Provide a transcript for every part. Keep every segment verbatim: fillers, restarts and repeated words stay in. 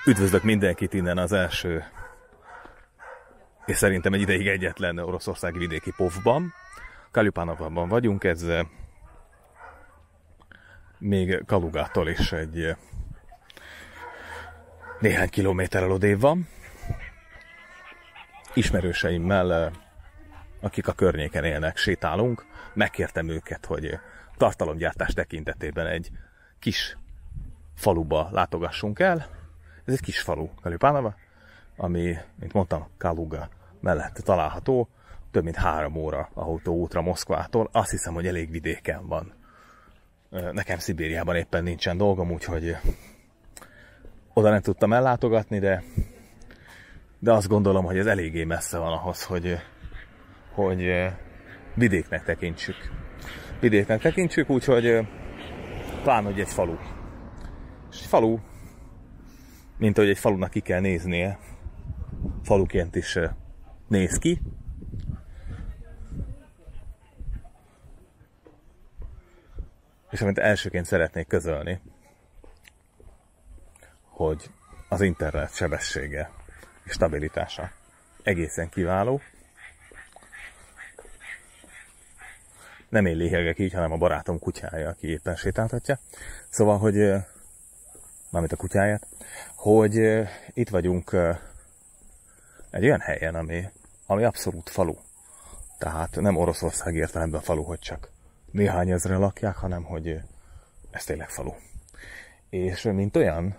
Üdvözlök mindenkit innen az első, és szerintem egy ideig egyetlen oroszországi vidéki pofban. Kalupanovban vagyunk, ez még Kalugától is egy néhány kilométerrel odébb van. Ismerőseimmel, akik a környéken élnek, sétálunk. Megkértem őket, hogy tartalomgyártás tekintetében egy kis faluba látogassunk el. Ez egy kis falu, Kalupanova, ami, mint mondtam, Kaluga mellett található, több mint három óra autóútra Moszkvától. Azt hiszem, hogy elég vidéken van. Nekem Szibériában éppen nincsen dolgom, úgyhogy oda nem tudtam ellátogatni, de, de azt gondolom, hogy ez eléggé messze van ahhoz, hogy, hogy vidéknek tekintsük. Vidéknek tekintsük, úgyhogy talán, hogy egy falu. És egy falu, mint ahogy egy falunak ki kell néznie, faluként is néz ki. És amit elsőként szeretnék közölni, hogy az internet sebessége és stabilitása egészen kiváló. Nem én léhegek így, hanem a barátom kutyája, aki éppen sétáltatja. Szóval, hogy mármint a kutyáját, hogy itt vagyunk egy olyan helyen, ami, ami abszolút falu. Tehát nem Oroszország értelemben falu, hogy csak néhány ezren lakják, hanem hogy ez tényleg falu. És mint olyan,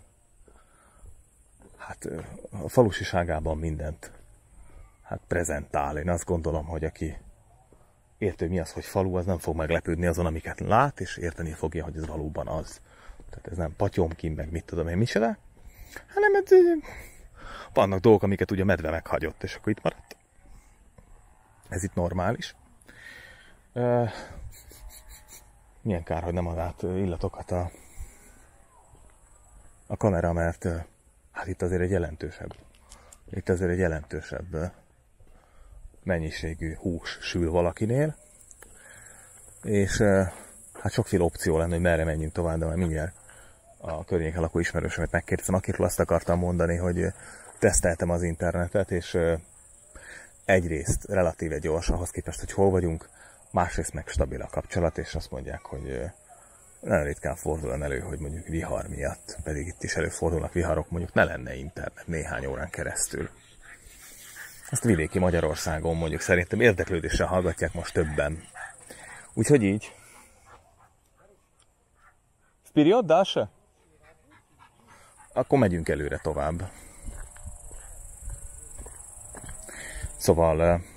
hát a falusiságában mindent hát prezentál. Én azt gondolom, hogy aki értő mi az, hogy falu, az nem fog meglepődni azon, amiket lát, és érteni fogja, hogy ez valóban az. Tehát ez nem patyomkin, meg mit tudom én micsoda, hanem ez, vannak dolgok, amiket ugye a medve meghagyott, és akkor itt maradt. Ez itt normális. Uh, milyen kár, hogy nem ad át illatokat a, a kamera, mert uh, hát itt azért egy jelentősebb, itt azért egy jelentősebb uh, mennyiségű hús sül valakinél, és uh, hát sokféle opció lenne, hogy merre menjünk tovább, de már mindjárt a környéken lakó ismerősömet megkérdeztem, akiről azt akartam mondani, hogy teszteltem az internetet, és egyrészt relatíve gyors ahhoz képest, hogy hol vagyunk, másrészt meg stabil a kapcsolat, és azt mondják, hogy nagyon ritkán fordul elő, hogy mondjuk vihar miatt, pedig itt is előfordulnak viharok, mondjuk ne lenne internet néhány órán keresztül. Ezt vidéki Magyarországon mondjuk szerintem érdeklődéssel hallgatják most többen. Úgyhogy így. Вперед, Даша? Akkor megyünk előre tovább. Szóval,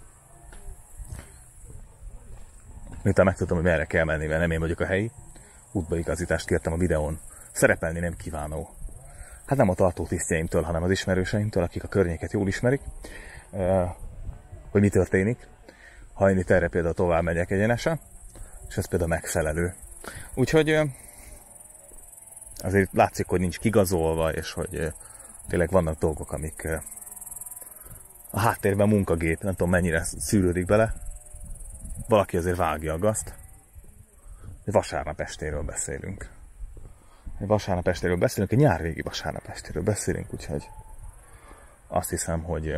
miután megtudtam, hogy merre kell menni, mert nem én vagyok a helyi, útbaigazítást kértem a videón. Szerepelni nem kívánó. Hát nem a tartótisztjeimtől, hanem az ismerőseimtől, akik a környéket jól ismerik, hogy mi történik, ha én itt erre például tovább megyek egyenesen, és ez például megfelelő. Úgyhogy azért látszik, hogy nincs kigazolva, és hogy tényleg vannak dolgok, amik a háttérben munkagép, nem tudom mennyire szűrődik bele. Valaki azért vágja a gazt. Vasárnap estéről beszélünk. Egy vasárnap estéről beszélünk, egy nyárvégi vasárnap estéről beszélünk, úgyhogy azt hiszem, hogy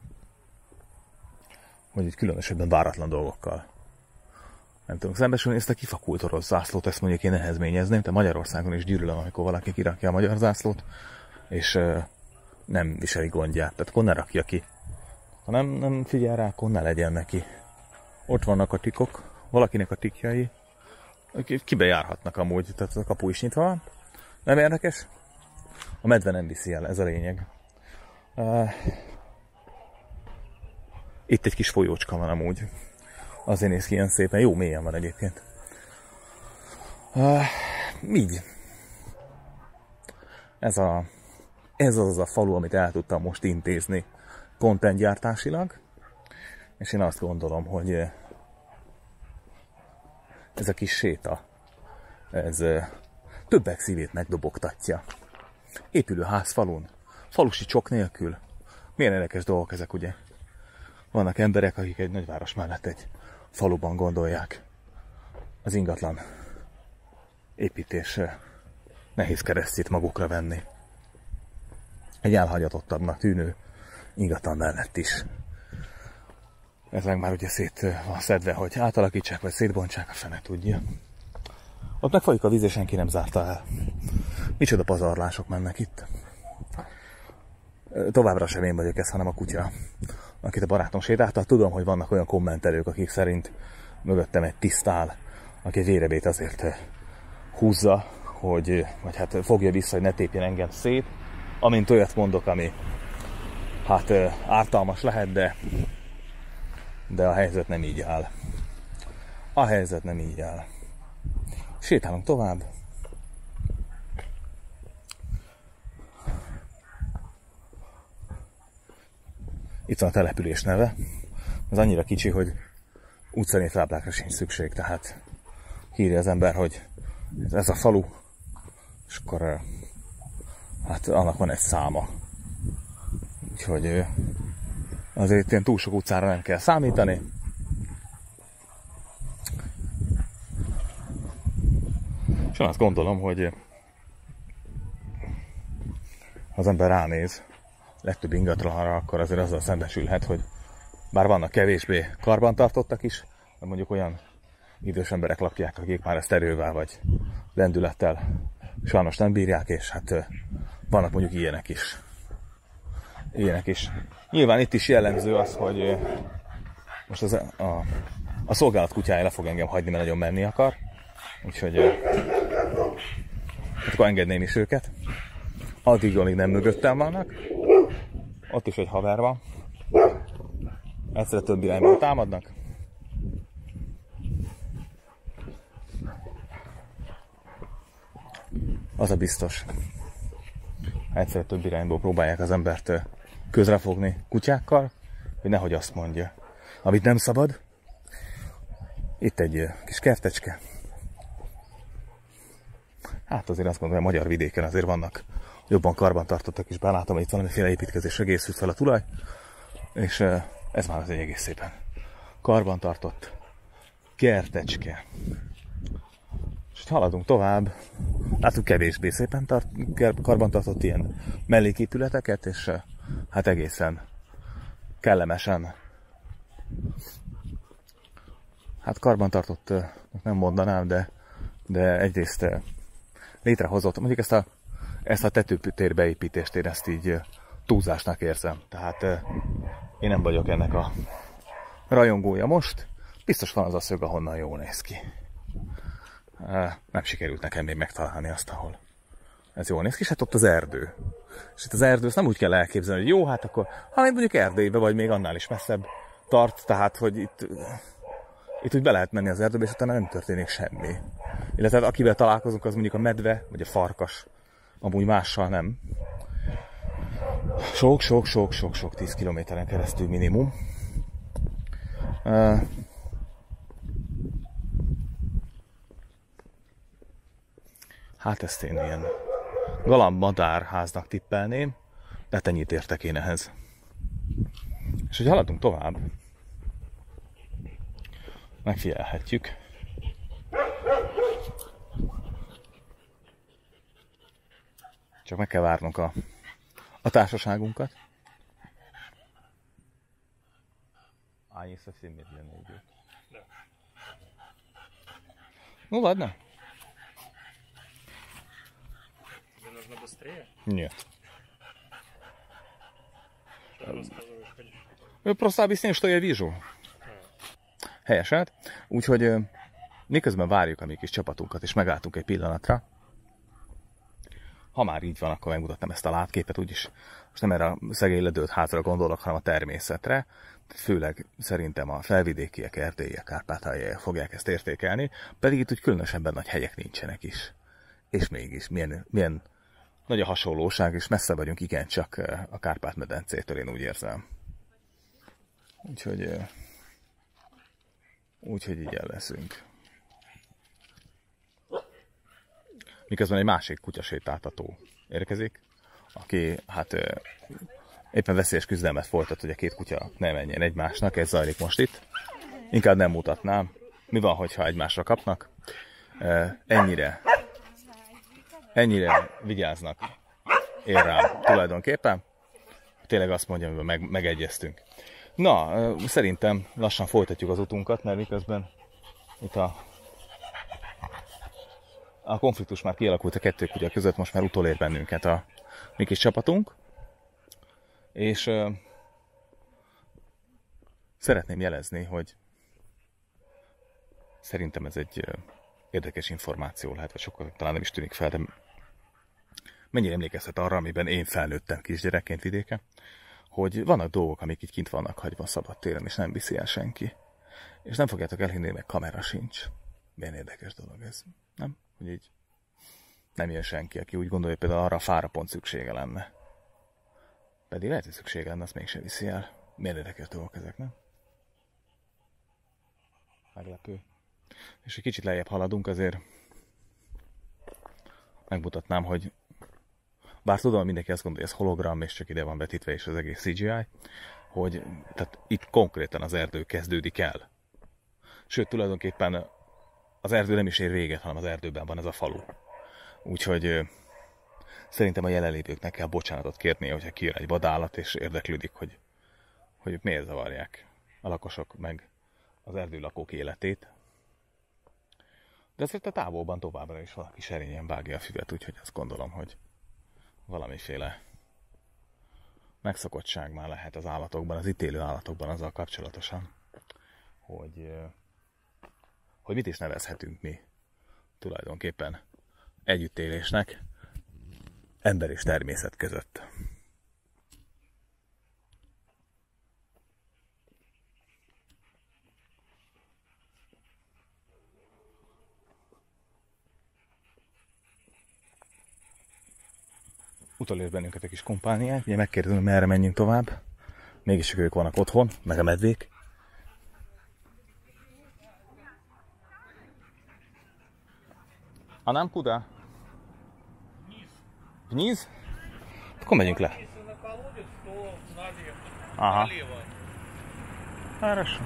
hogy egy különösebben váratlan dolgokkal nem tudunk szembesülni. Ezt a kifakult orosz zászlót, ezt mondjuk én nehezményezném, de Magyarországon is gyűlölöm, amikor valaki kirakja a magyar zászlót, és uh, nem viseli gondját. Tehát akkor ne rakja ki. Ha nem, nem figyel rá, akkor ne legyen neki. Ott vannak a tikok, valakinek a tikjai, kibe járhatnak amúgy, tehát a kapu is nyitva van. Nem érdekes? A medve nem viszi el, ez a lényeg. Uh, itt egy kis folyócska van amúgy. Azért néz ki ilyen szépen. Jó mélyen van egyébként. Uh, így. Ez, a, ez az a falu, amit el tudtam most intézni contentgyártásilag. És én azt gondolom, hogy ez a kis séta, ez többek szívét megdobogtatja. Épülőház falun, falusi csok nélkül. Milyen érdekes dolgok ezek, ugye? Vannak emberek, akik egy nagyváros mellett egy faluban gondolják az ingatlan építés nehéz keresztjét magukra venni. egy elhagyatottabbnak tűnő ingatlan mellett is. Ez meg már ugye szét van szedve, hogy átalakítsák, vagy szétbontsák, a fene tudja. Ott megfagyik a víz, és senki nem zárta el. Micsoda pazarlások mennek itt. Továbbra sem én vagyok ez, hanem a kutya, akit a barátom sétálta. Tudom, hogy vannak olyan kommentelők, akik szerint mögöttem egy tisztál, aki vérebét azért húzza, hogy, vagy hát fogja vissza, hogy ne tépjen engem szét. Amint olyat mondok, ami hát ártalmas lehet, de, de a helyzet nem így áll. A helyzet nem így áll. Sétálunk tovább. Itt van a település neve. Ez annyira kicsi, hogy utcanévtáblákra sincs szükség, tehát hírja az ember, hogy ez a falu, és akkor hát annak van egy száma. Úgyhogy azért ilyen túl sok utcára nem kell számítani. És azt gondolom, hogy ha az ember ránéz legtöbb ingatlanra, akkor azért azzal szembesülhet, hogy bár vannak kevésbé karbantartottak is, de mondjuk olyan idős emberek lakják, akik már ezt erővel vagy lendülettel sajnos nem bírják, és hát vannak mondjuk ilyenek is. Ilyenek is. Nyilván itt is jellemző az, hogy most az a, a szolgálat kutyája le fog engem hagyni, mert nagyon menni akar. Úgyhogy hát akkor engedném is őket. Addig, amíg nem mögöttem vannak. Ott is egy haver van. Egyszerre több irányból támadnak. Az a biztos. Egyszerre több irányból próbálják az embert közrefogni kutyákkal, hogy nehogy azt mondja, amit nem szabad. Itt egy kis kertecske. Hát azért azt mondom, hogy a magyar vidéken azért vannak jobban karbantartottak is, belátom, hogy itt valamiféle építkezés egészült fel a tulaj, és ez már az egy egész szépen karbantartott kertecske. És haladunk tovább, látunk kevésbé szépen tart, karbantartott ilyen melléképületeket, és hát egészen kellemesen, hát karbantartott nem mondanám, de, de egyrészt létrehozott, mondjuk ezt a, ezt a tetőtér beépítést én ezt így túlzásnak érzem. Tehát én nem vagyok ennek a rajongója most. Biztos van az a szög, ahonnan jól néz ki. Nem sikerült nekem még megtalálni azt, ahol ez jól néz ki, és hát ott az erdő. És itt az erdő, ezt nem úgy kell elképzelni, hogy jó, hát akkor, ha még mondjuk Erdélybe, vagy még annál is messzebb tart, tehát, hogy itt, itt úgy be lehet menni az erdőbe, és utána nem történik semmi. Illetve hát, akivel találkozunk, az mondjuk a medve, vagy a farkas, amúgy mással nem. Sok-sok-sok-sok-sok tíz kilométeren keresztül minimum. Uh, hát ezt én ilyen galamb-madárháznak tippelném, de hát ennyit értek én ehhez. És hogy haladunk tovább, megfigyelhetjük. Csak meg kell várnunk a, a társaságunkat. А они совсем медленно идут. Да. Ну ладно. Тебе нужно быстрее? Нет. Что рассказываешь, ходишь? Я просто объясняю, что я вижу. Helyeselt. Úgyhogy miközben várjuk a mi kis csapatunkat, és megálltunk egy pillanatra. Ha már így van, akkor megmutatnám ezt a látképet, úgyis most nem erre a szegény ledőlt házra gondolok, hanem a természetre. Főleg szerintem a felvidékiek, erdélyiek, kárpátaljaiak fogják ezt értékelni, pedig itt úgy különösebben nagy hegyek nincsenek is. És mégis milyen, milyen nagy a hasonlóság, és messze vagyunk igencsak a Kárpát-medencétől, én úgy érzem. Úgyhogy, úgyhogy így el leszünk. Miközben egy másik kutyasétáltató érkezik, aki hát éppen veszélyes küzdelmet folytat, hogy a két kutya ne menjen egymásnak, ez zajlik most itt. Inkább nem mutatnám. Mi van, hogyha egymásra kapnak? Ennyire, ennyire vigyáznak ér rám tulajdonképpen. Tényleg azt mondja, amiben meg, megegyeztünk. Na, szerintem lassan folytatjuk az utunkat, mert miközben itt a, a konfliktus már kialakult a kettő kutya között, most már utolér bennünket a mi kis csapatunk. És uh, szeretném jelezni, hogy szerintem ez egy uh, érdekes információ lehet, vagy sokkal talán nem is tűnik fel, de mennyire emlékeztet arra, amiben én felnőttem kisgyerekként vidéken, hogy vannak dolgok, amik így kint vannak hagyva szabad téren, és nem viszi el senki. És nem fogjátok elhinni, meg kamera sincs. Milyen érdekes dolog ez, nem? Hogy így nem jön senki, aki úgy gondolja, hogy például arra a fára pont szüksége lenne. Pedig lehet, hogy szüksége lenne, azt mégsem viszi el. Milyen érdekes dolgok ezek, nem? Meglepő. És egy kicsit lejjebb haladunk, azért megmutatnám, hogy bár tudom, mindenki azt gondolja, hogy ez hologram, és csak ide van vetítve, és az egész cé gé í, hogy tehát itt konkrétan az erdő kezdődik el. Sőt, tulajdonképpen az erdő nem is ér véget, hanem az erdőben van ez a falu. Úgyhogy szerintem a jelenlévőknek kell bocsánatot kérnie, hogyha kijön egy vadállat, és érdeklődik, hogy, hogy miért zavarják a lakosok meg az erdőlakók életét. De azért a távolban továbbra is valaki serényen vágja a füvet, úgyhogy azt gondolom, hogy valamiféle megszokottság már lehet az állatokban, az itt élő állatokban azzal kapcsolatosan, hogy, hogy mit is nevezhetünk mi tulajdonképpen együttélésnek ember és természet között. Utolér bennünket egy kis kompániák, ugye megkérdezem, hogy merre menjünk tovább. Mégis ők vannak otthon, meg a medvék. A nem kuda? Vniz? Akkor megyünk le. Aha. Хорошо.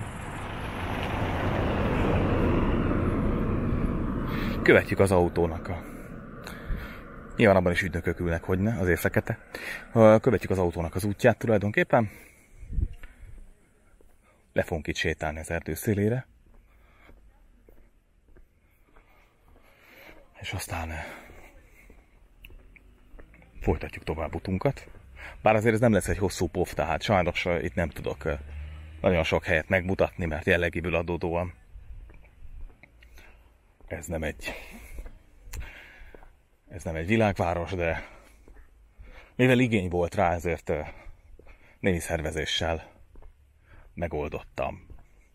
Követjük az autónak a... Nyilván abban is ügynökök ülnek, hogyne, azért fekete. Követjük az autónak az útját tulajdonképpen. Le fogunk itt sétálni az erdő szélére. És aztán folytatjuk tovább utunkat. Bár azért ez nem lesz egy hosszú pov, tehát sajnos itt nem tudok nagyon sok helyet megmutatni, mert jellegéből adódóan ez nem egy ez nem egy világváros, de mivel igény volt rá, ezért némi szervezéssel megoldottam.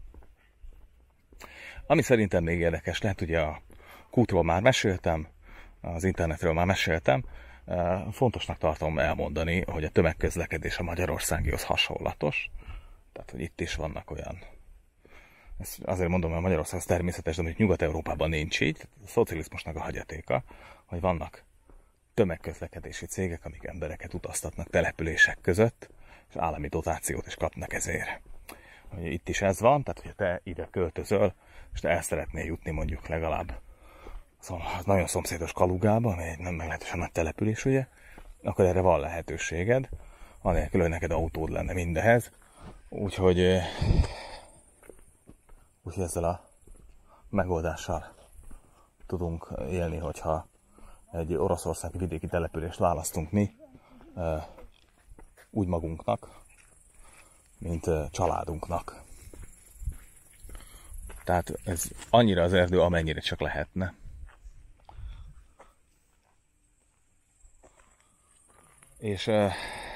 Ami szerintem még érdekes lehet, ugye a kútról már meséltem, az internetről már meséltem, fontosnak tartom elmondani, hogy a tömegközlekedés a magyarországihoz hasonlatos. Tehát, hogy itt is vannak olyan... Ezt azért mondom, hogy Magyarország az természetes, de mondjuk Nyugat-Európában nincs így. A szocializmusnak a hagyatéka, hogy vannak tömegközlekedési cégek, amik embereket utaztatnak települések között, és állami dotációt is kapnak ezért. Itt is ez van, tehát hogy te ide költözöl, és te el szeretnél jutni mondjuk legalább szóval nagyon szomszédos Kalugába, ami egy nem meglehetősen nagy település, ugye, akkor erre van lehetőséged, anélkül, hogy neked autód lenne mindehez. Úgyhogy, úgyhogy ezzel a megoldással tudunk élni, hogyha egy oroszországi vidéki települést választunk mi, úgy magunknak, mint családunknak. Tehát ez annyira az erdő, amennyire csak lehetne. És uh,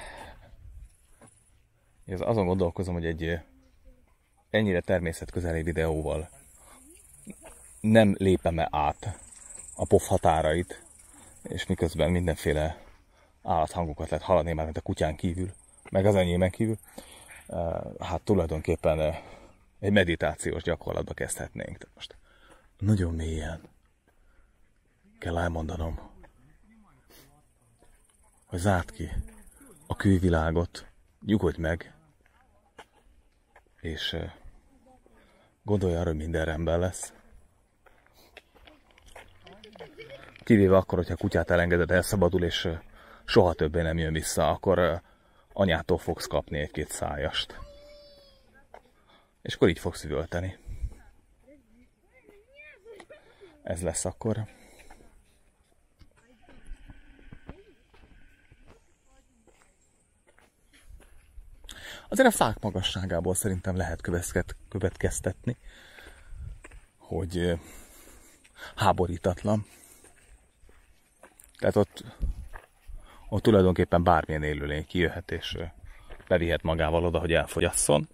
ez azon gondolkozom, hogy egy ennyire természetközeli videóval nem lépem-e át a pov határait, és miközben mindenféle állathangokat lehet hallani, már mint a kutyán kívül, meg az enyémen kívül, uh, hát tulajdonképpen uh, egy meditációs gyakorlatba kezdhetnénk. Tehát most nagyon mélyen kell elmondanom, hogy zárd ki a külvilágot, nyugodj meg, és gondolj arra, hogy minden rendben lesz. Kivéve akkor, hogyha a kutyát elengeded, elszabadul, és soha többé nem jön vissza, akkor anyától fogsz kapni egy-két szájast. És akkor így fogsz üvölteni. Ez lesz akkor. Azért a fák magasságából szerintem lehet következtetni, hogy háborítatlan. Tehát ott, ott tulajdonképpen bármilyen élőlény kijöhet és bevihet magával oda, hogy elfogyasszon.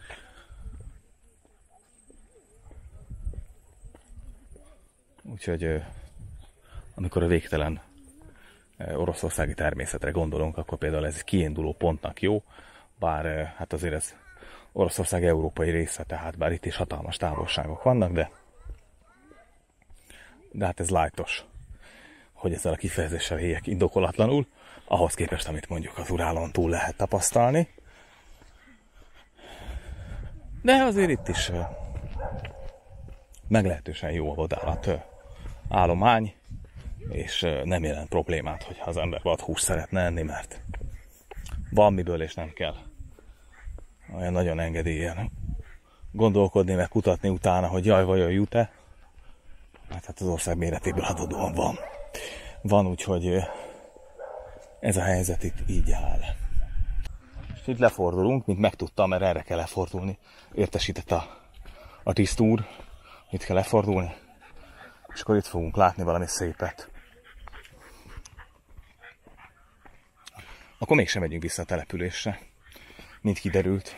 Úgyhogy amikor a végtelen oroszországi természetre gondolunk, akkor például ez kiinduló pontnak jó, bár hát azért ez Oroszország európai része, tehát bár itt is hatalmas távolságok vannak, de, de hát ez lájtos, hogy ezzel a kifejezéssel éljek indokolatlanul, ahhoz képest, amit mondjuk az Urálon túl lehet tapasztalni. De azért itt is meglehetősen jó a vadállat állomány, és nem jelent problémát, hogyha az ember vadhúst szeretne enni, mert van miből és nem kell olyan nagyon engedélyen gondolkodni, meg kutatni utána, hogy jaj, vajon jut-e. Hát, hát az ország méretéből adódóan van. Van, úgyhogy ez a helyzet itt így áll. És itt lefordulunk, mint megtudtam, mert erre kell lefordulni. Értesített a, a tisztúr, itt kell lefordulni, és akkor itt fogunk látni valami szépet. Akkor mégsem megyünk vissza a településre, mint kiderült.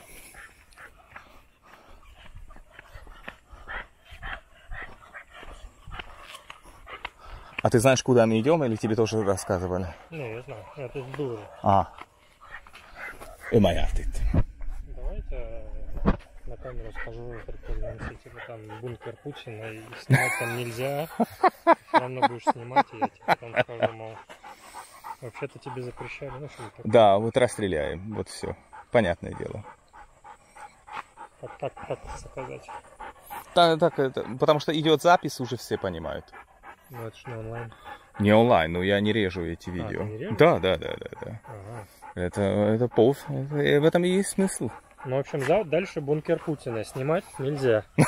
А ты знаешь, куда мы идем, или тебе тоже рассказывали? Не, я знаю, это было. А, ő már járt itt. Давайте на камеру скажу, предположим, типа там бункер Путина, и снимать там нельзя. Все равно будешь снимать, и я тебе потом скажу, мол, вообще-то тебе запрещали, ну что такое. Да, вот расстреляем, вот все. Понятное дело. Так, так, так сказать. Так, так, это, потому что идет запись, уже все понимают. Ну это ж не онлайн. Не онлайн, но я не режу эти видео. А, ты не режешь? Да, да, да, да, да. Ага. Это, это пол, это, в этом и есть смысл. Ну, в общем, за, дальше бункер Путина снимать нельзя. Нет,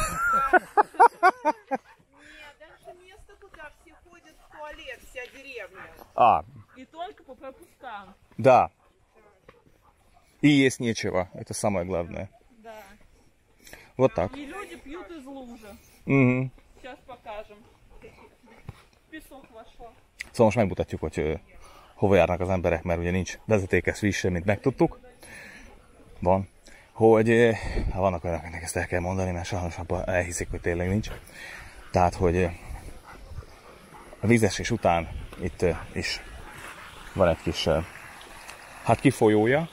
дальше место, куда все ходят в туалет, вся деревня. А, И только по пропускам. да. И есть нечего, это самое главное. Да. Вот так. И люди пьют из лужи. Угу. Сейчас покажем. Песок вошел. Szóval most megmutatjuk, hogy ö, hova járnak az emberek, mert ugye nincs vezetékes víz sem, mint megtudtuk. Van. Hogy ö, hát vannak olyanok, akiknek ezt el kell mondani, mert sajnos abban elhiszik, hogy tényleg nincs. Tehát, hogy ö, a vízesés után itt ö, is van egy kis ö, hát kifolyója,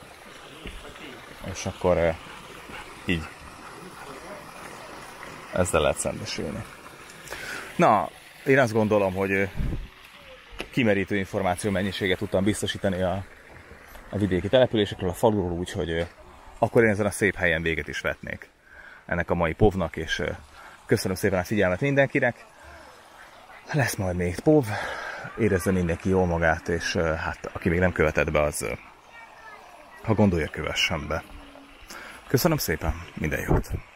és akkor ö, így ezzel lehet szembesülni. Na, én azt gondolom, hogy kimerítő információ mennyiséget tudtam biztosítani a, a vidéki településekről, a faluról, úgyhogy akkor én ezen a szép helyen véget is vetnék ennek a mai povnak, és köszönöm szépen a figyelmet mindenkinek. Lesz majd még pov, érezze mindenki jól magát, és hát aki még nem követett be, az ha gondolja, kövessen be. Köszönöm szépen, minden jót!